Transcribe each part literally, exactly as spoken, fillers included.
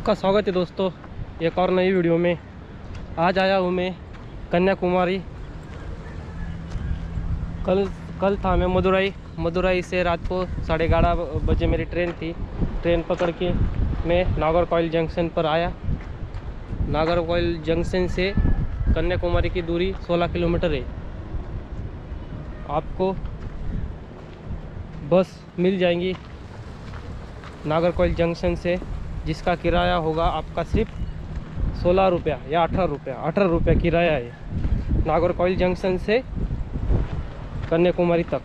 आपका स्वागत है दोस्तों एक और नई वीडियो में। आज आया हूँ मैं कन्याकुमारी। कल कल था मैं मदुरई मदुरई से रात को साढ़े ग्यारह बजे मेरी ट्रेन थी। ट्रेन पकड़ के मैं नागरकोइल जंक्शन पर आया। नागरकोइल जंक्शन से कन्याकुमारी की दूरी सोलह किलोमीटर है। आपको बस मिल जाएंगी नागरकोइल जंक्शन से, जिसका किराया होगा आपका सिर्फ सोलह रुपया या अठारह रुपया अठारह रुपया किराया है नागरकोइल जंक्शन से कन्याकुमारी तक।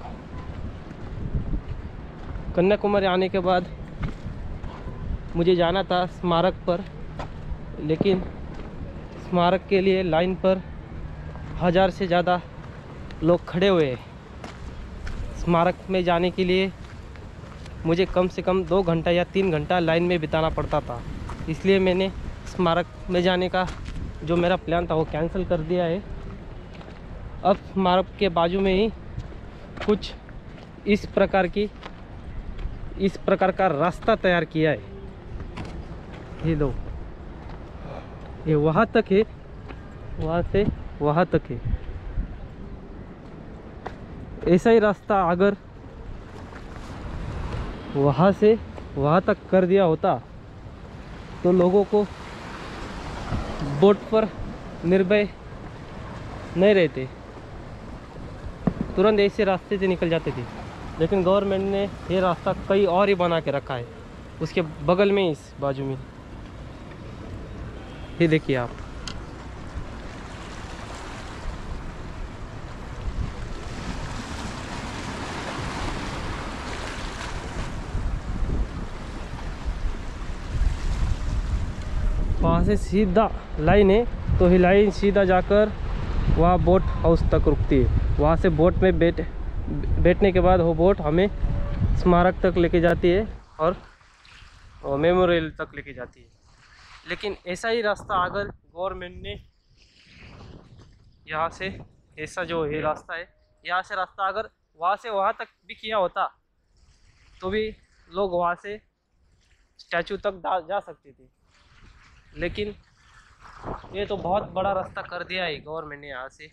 कन्याकुमारी आने के बाद मुझे जाना था स्मारक पर, लेकिन स्मारक के लिए लाइन पर हज़ार से ज़्यादा लोग खड़े हुए हैं। स्मारक में जाने के लिए मुझे कम से कम दो घंटा या तीन घंटा लाइन में बिताना पड़ता था, इसलिए मैंने स्मारक में जाने का जो मेरा प्लान था वो कैंसिल कर दिया है। अब स्मारक के बाजू में ही कुछ इस प्रकार की इस प्रकार का रास्ता तैयार किया है। ये लो, ये वहाँ तक है, वहाँ से वहाँ तक है। ऐसा ही रास्ता अगर वहाँ से वहाँ तक कर दिया होता तो लोगों को बोट पर निर्भय नहीं रहते, तुरंत ऐसे रास्ते से निकल जाते थे। लेकिन गवर्नमेंट ने ये रास्ता कहीं और ही बना के रखा है, उसके बगल में, इस बाजू में। ये देखिए आप, वहाँ से सीधा लाइन है, तो ये लाइन सीधा जाकर वहाँ बोट हाउस तक रुकती है। वहाँ से बोट में बैठ बैठने के बाद वो बोट हमें स्मारक तक लेके जाती है और मेमोरियल तक लेके जाती है। लेकिन ऐसा ही रास्ता अगर गवर्नमेंट ने यहाँ से, ऐसा जो ये रास्ता है, यहाँ से रास्ता अगर वहाँ से वहाँ तक भी किया होता तो भी लोग वहाँ से स्टैचू तक जा सकते थे। लेकिन ये तो बहुत बड़ा रास्ता कर दिया है गवर्नमेंट ने, यहाँ से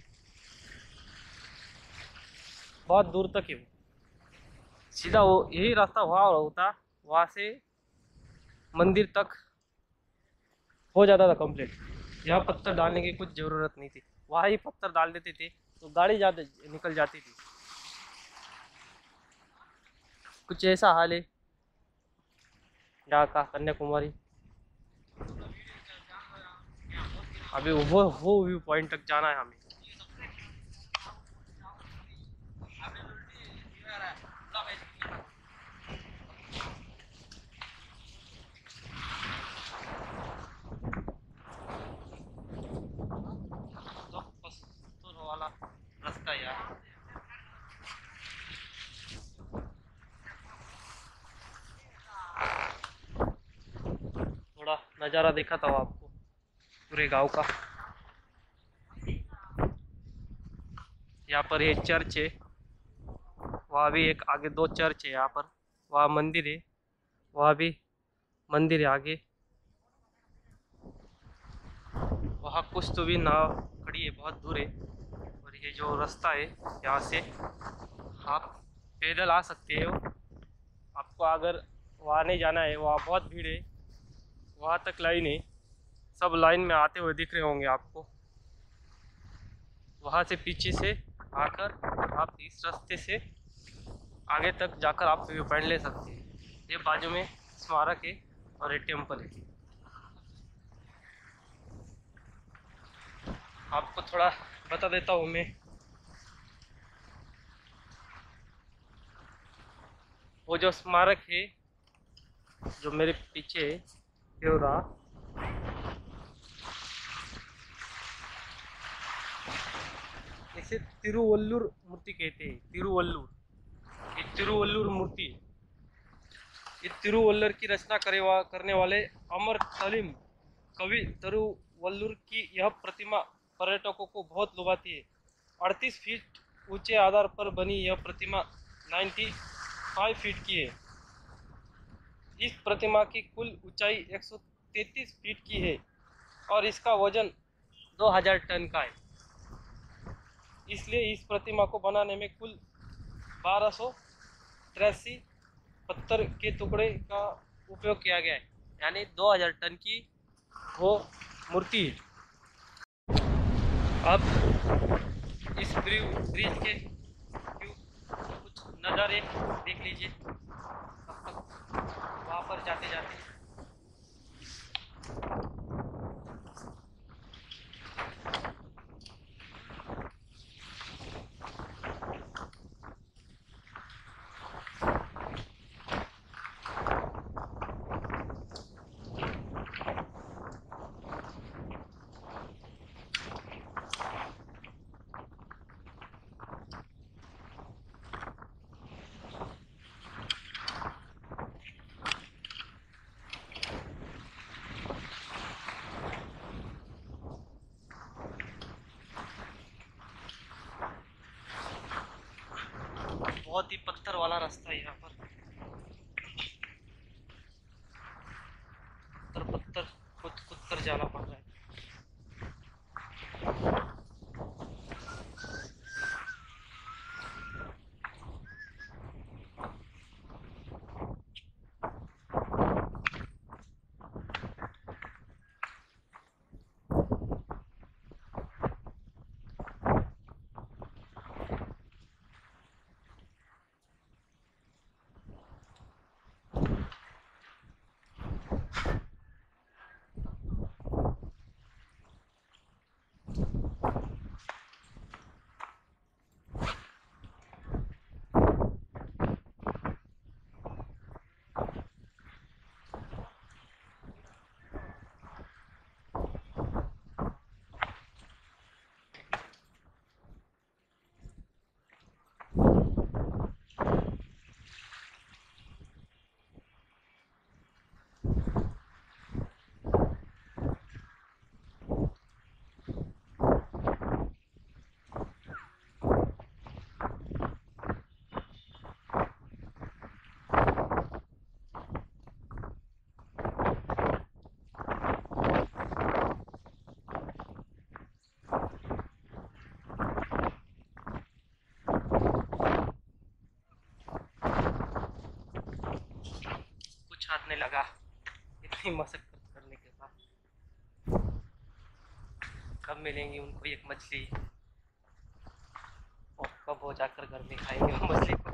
बहुत दूर तक है। सीधा वो यही रास्ता वहाँ होता, वहाँ से मंदिर तक हो जाता था कंप्लीट। यहाँ पत्थर डालने की कुछ ज़रूरत नहीं थी, वहाँ ही पत्थर डाल देते थे तो गाड़ी ज़्यादा निकल जाती थी। कुछ ऐसा हाल है यहाँ का कन्याकुमारी। अभी वो वो व्यू पॉइंट तक जाना है हमें। तो बस तो वाला रास्ता यार, थोड़ा नज़ारा देखा था आपको पूरे गांव का। यहाँ पर ये चर्च है, वहाँ भी एक आगे दो चर्च है। यहाँ पर वहाँ मंदिर है, वहाँ भी मंदिर है आगे। वहाँ कुछ तो भी नाव खड़ी है, बहुत दूर है। और ये जो रास्ता है, यहाँ से आप पैदल आ सकते हो। आपको अगर वहाँ नहीं जाना है, वहाँ बहुत भीड़ है, वहाँ तक लाइन है, सब लाइन में आते हुए दिख रहे होंगे आपको। वहाँ से पीछे से आकर आप इस रास्ते से आगे तक जाकर आप व्यू पॉइंट ले सकते हैं। ये बाजू में स्मारक है और एक टेम्पल है। आपको थोड़ा बता देता हूँ मैं, वो जो स्मारक है जो मेरे पीछे है, ये रहा। इसे तिरुवल्लुर मूर्ति कहते हैं। तिरुवल्लुर, ये तिरुवल्लुर मूर्ति, ये तिरुवल्लुर की रचना करे वा, करने वाले अमर सलीम कवि तिरुवल्लुर की यह प्रतिमा पर्यटकों को बहुत लुभाती है। अड़तीस फीट ऊंचे आधार पर बनी यह प्रतिमा पचानवे फीट की है। इस प्रतिमा की कुल ऊंचाई एक सौ तैंतीस फीट की है और इसका वजन दो हज़ार टन का है। इसलिए इस प्रतिमा को बनाने में कुल बारह सौ तिरासी पत्थर के टुकड़े का उपयोग किया गया है, यानी दो हज़ार टन की वो मूर्ति है। अब इस ब्रिज के कुछ नज़ारे देख लीजिए वहाँ पर जाते जाते। बहुत ही पत्थर वाला रास्ता है यहाँ पर, पत्थर पत्थर खुद खुद कर जाना पड़ रहा है। हाथ नहीं लगा इतनी मशक्कत करने के बाद। कब मिलेंगी उनको एक मछली और कब वो जाकर घर में खाएंगे वो मछली को।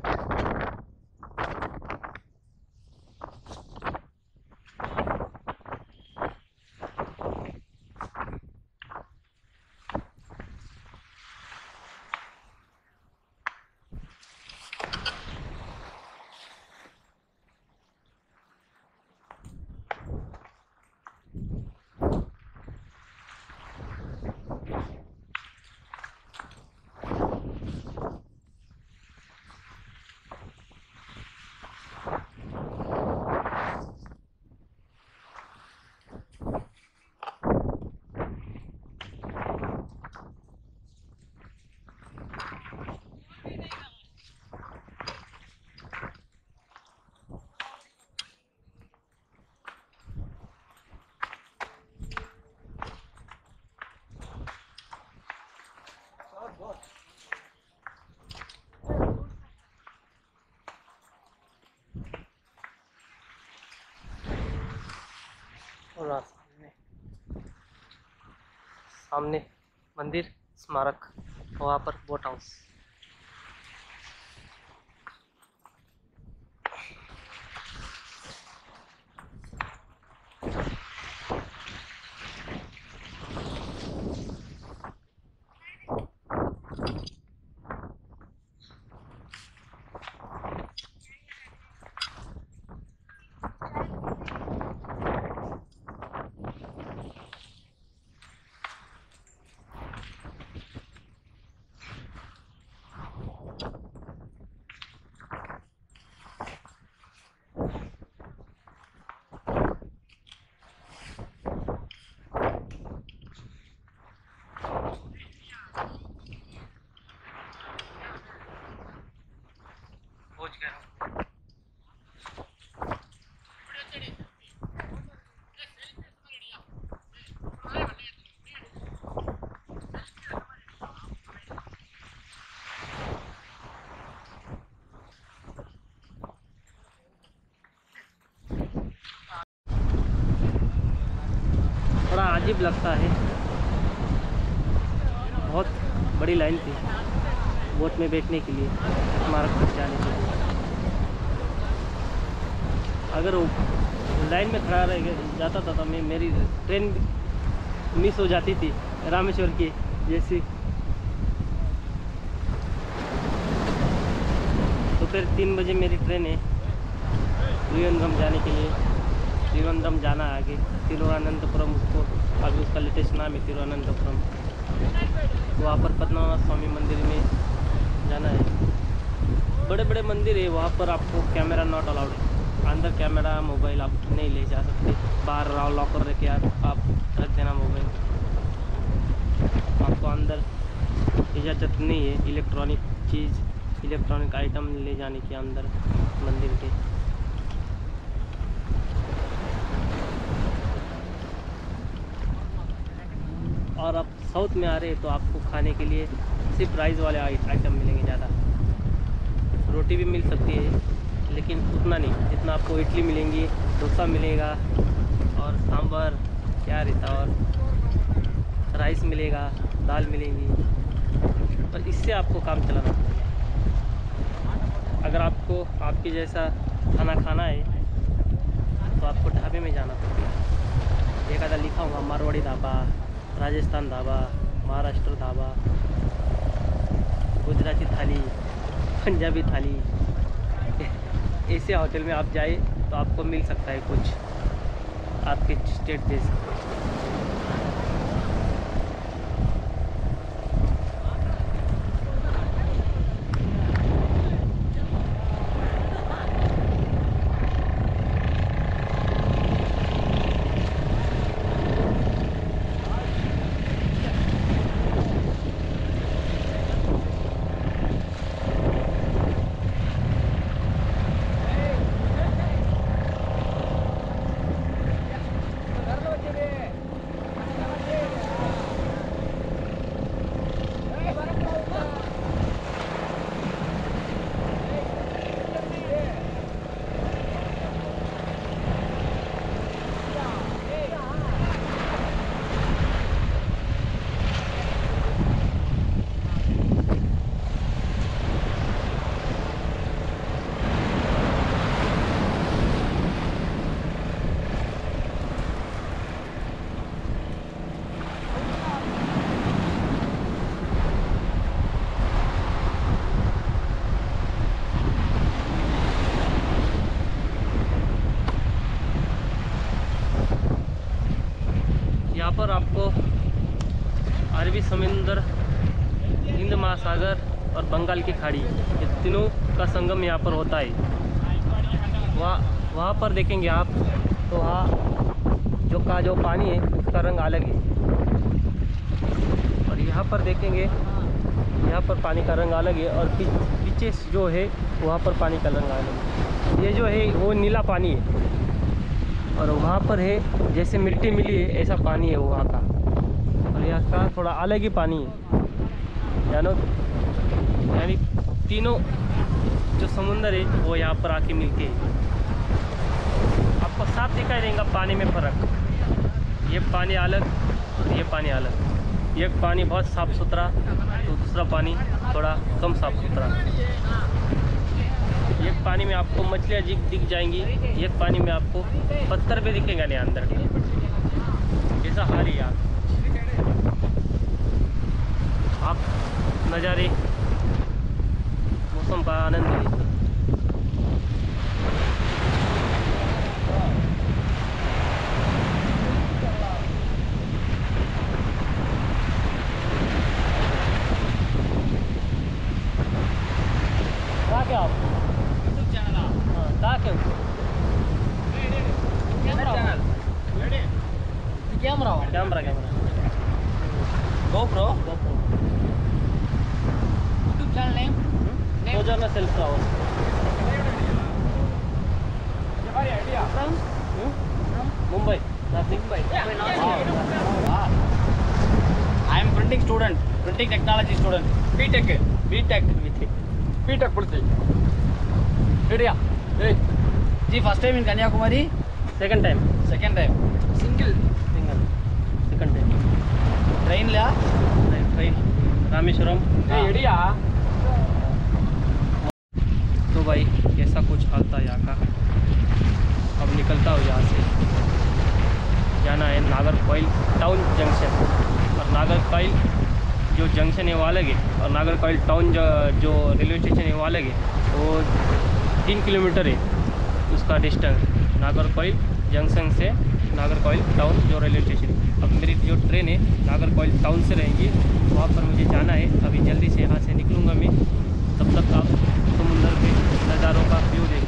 और सामने सामने मंदिर स्मारक, वहाँ पर बोट हाउस। अजीब लगता है। बहुत बड़ी लाइन थी बोट में बैठने के लिए, स्मारक तक जाने के लिए। अगर वो लाइन में खड़ा रह जाता था तो मैं मेरी ट्रेन मिस हो जाती थी रामेश्वर की जैसी। दोपहर तीन बजे मेरी ट्रेन है त्रिवेंद्रम जाने के लिए। त्रिवेंद्रम जाना है आगे, तिरुवनंतपुरम उसको अभी उसका लेटेस्ट नाम है तिरुवनंतपुरम। वहाँ पर पद्मनाभ स्वामी मंदिर में जाना है। बड़े बड़े मंदिर है वहाँ पर, आपको कैमरा नॉट अलाउड है। अंदर कैमरा मोबाइल आप नहीं ले जा सकते, बाहर लॉकर रख के आप, आप रख देना मोबाइल। आपको अंदर इजाज़त नहीं है इलेक्ट्रॉनिक चीज़, इलेक्ट्रॉनिक आइटम ले जाने के अंदर मंदिर के। और आप साउथ में आ रहे हैं तो आपको खाने के लिए सिर्फ राइस वाले आइटम मिलेंगे ज़्यादा। रोटी भी मिल सकती है लेकिन उतना नहीं जितना आपको इडली मिलेंगी, डोसा मिलेगा और सांभर क्या रहता, और राइस मिलेगा, दाल मिलेंगी। और इससे आपको काम चलाना पड़ेगा। अगर आपको आपके जैसा खाना खाना है तो आपको ढाबे में जाना पड़ेगा। एक आधा लिखा होगा मारवाड़ी ढाबा, राजस्थान ढाबा, महाराष्ट्र ढाबा, गुजराती थाली, पंजाबी थाली। ऐसे होटल में आप जाए तो आपको मिल सकता है कुछ आपके स्टेट जैसे। यहाँ पर आपको अरबी समुंदर, हिंद महासागर और बंगाल की खाड़ी, ये तीनों का संगम यहाँ पर होता है। वहाँ वहाँ पर देखेंगे आप तो वहाँ जो का जो पानी है उसका रंग अलग है, और यहाँ पर देखेंगे यहाँ पर पानी का रंग अलग है, और पीछे जो है वहाँ पर पानी का रंग अलग है। ये जो है वो नीला पानी है, और वहाँ पर है जैसे मिट्टी मिली है ऐसा पानी है वहाँ का, और यहाँ का थोड़ा अलग ही पानी है। यानो यानी तीनों जो समुंदर है वो यहाँ पर आके मिलके है। आपको साफ दिखाई देगा पानी में फ़र्क, ये पानी अलग और ये पानी अलग। एक पानी बहुत साफ़ सुथरा तो दूसरा पानी थोड़ा कम साफ़ सुथरा। एक पानी में आपको मछलियाँ दिख दिख जाएंगी, एक पानी में आपको पत्थर भी दिखेगा नहीं अंदर के। ऐसा हाल ही यार, आप नज़ारे मौसम का आनंद लीजिए। क्या आप camera camera camera GoPro GoPro YouTube channel name Sojourner Self Travels. From from Mumbai. Mumbai. Ah. I am printing student, printing technology student. B Tech. B Tech. B Tech printing. Ready? Hey. Ji, first time in Kanyakumari? Second time. Second time. Single. Single. Second घंटे train लिया train Rameswaram. तो भाई कैसा कुछ हाल था यहाँ का। अब निकलता हूँ यहाँ से, जाना है नागरकोइल टाउन जंक्शन। और नागरकोइल जो जंक्शन है वहाँ लगे, और नागरकोइल टाउन जो जो रेलवे स्टेशन है वहाँ लगे, वो तीन किलोमीटर है उसका डिस्टेंस नागरकोइल जंक्शन से नागरकोइल टाउन जो रेलवे स्टेशन है। अब मेरी जो ट्रेन है नागरकोइल टाउन से रहेंगी, वहाँ पर मुझे जाना है। अभी जल्दी से यहाँ से निकलूँगा मैं, तब तक आप समुंदर के नज़ारों का व्यू देखिए।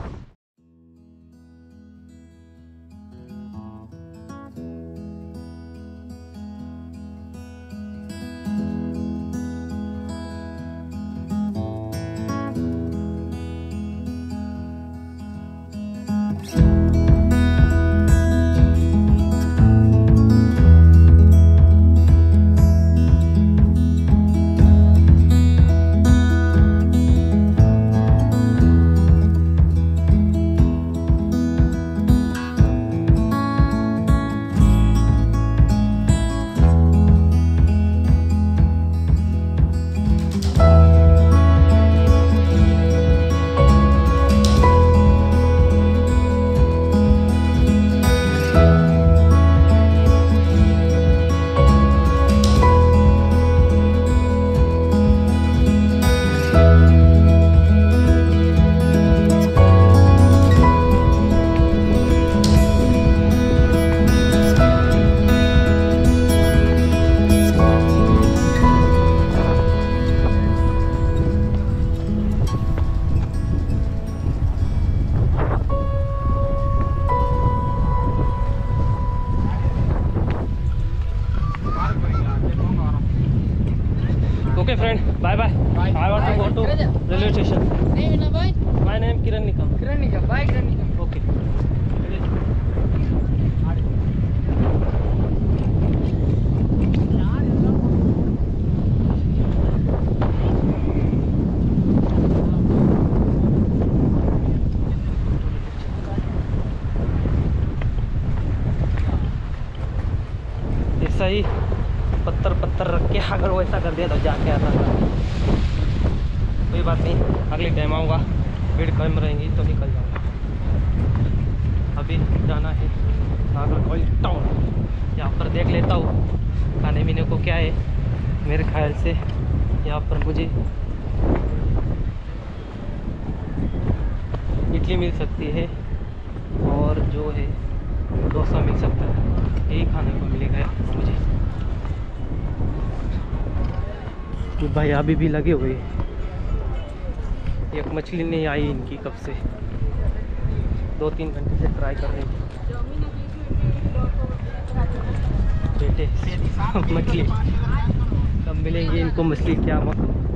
Okay friend, bye bye. Bye. I want to Bye. go to railway station. Name na bye. My name Kiran Nikam. Granika, bye Granika. Okay. ऐसा ही पत्थर पत्थर रख के अगर वैसा कर दिया तो जाके आता था। कोई बात नहीं, अगले टाइम आऊँगा, भीड़ कम रहेंगी तो निकल जाऊँगा। अभी जाना है नागरकोइल टाउन। यहाँ पर देख लेता हूँ खाने पीने को क्या है। मेरे ख्याल से यहाँ पर मुझे इडली मिल सकती है और जो है डोसा मिल सकता है, यही खाने को मिलेगा मुझे। कि भाई अभी भी लगे हुए, एक मछली नहीं आई इनकी कब से, दो तीन घंटे से ट्राई कर रहे हैं बेटे। मछली कब मिलेंगी इनको, मछली क्या मतलब।